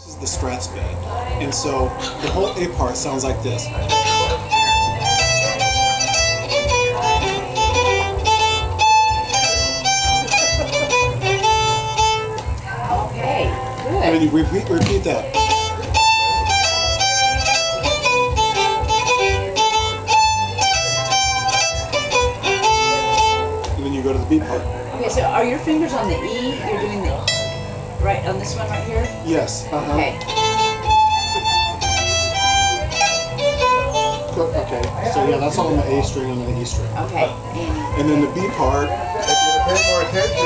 This is the strathspey, and so the whole A part sounds like this. Okay, good. And then you repeat that. And then you go to the B part. Okay, so are your fingers on the E? You're doing the right on this one right here? Yes. Okay. Okay. So yeah, that's all on the A string and the E string. Okay. And then the B part. If you pay more attention.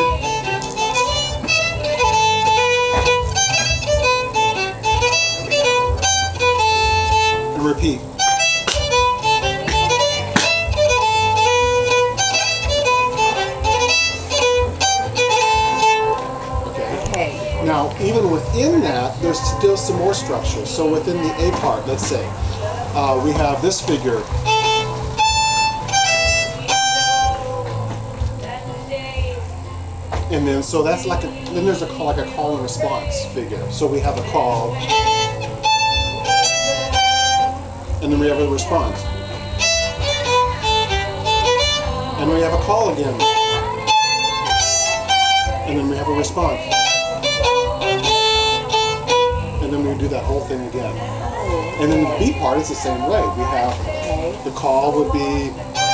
And repeat. Okay. Now, even within that, there's still some more structure. So within the A part, let's say, we have this figure. And then, so that's like then there's a call, like a call and response figure. So we have a call, and then we have a response. And we have a call again. And then we have a response. And then we do that whole thing again. And then the B part is the same way. We have the call would be,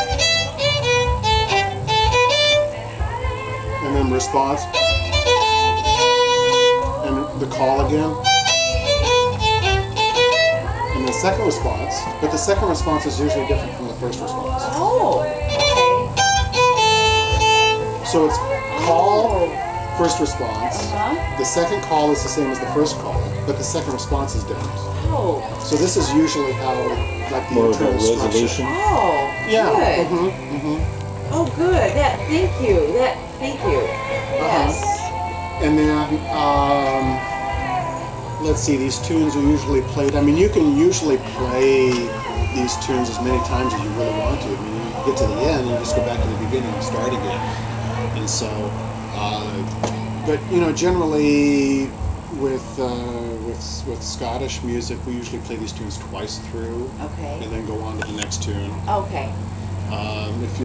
and then response, and the call again, and the second response. But the second response is usually different from the first response. Oh, okay. So it's call, first response. Uh-huh. The second call is the same as the first call, but the second response is different. Oh. So this is usually how, like, the More of a internal structure. resolution. Oh, Yeah. good. Oh, good. Thank you. Yes. And then, let's see, these tunes are usually played. I mean, you can usually play these tunes as many times as you really want to. I mean, you get to the end, you just go back to the beginning and start again. And so, but you know, generally with Scottish music, we usually play these tunes twice through, Okay. and then go on to the next tune. Okay. If you